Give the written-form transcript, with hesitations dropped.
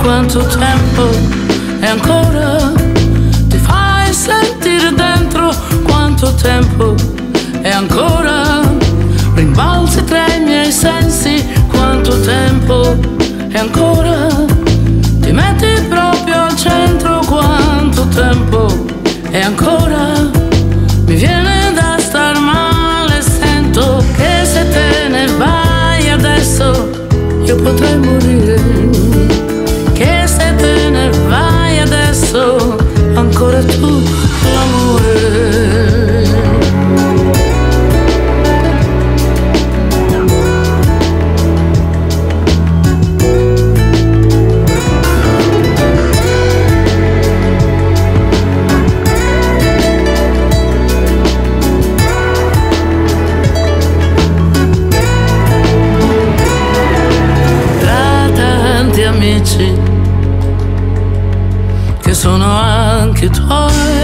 quanto tempo e ancora ti fai sentire dentro, quanto tempo e ancora rimbalzi tra i miei sensi, quanto tempo e ancora ti metti proprio al centro, quanto tempo e ancora mi viene da star male, sento che se te ne vai adesso io potrei morire, che se te ne vai adesso ancora tu l'amore. Amici che sono anche tuoi,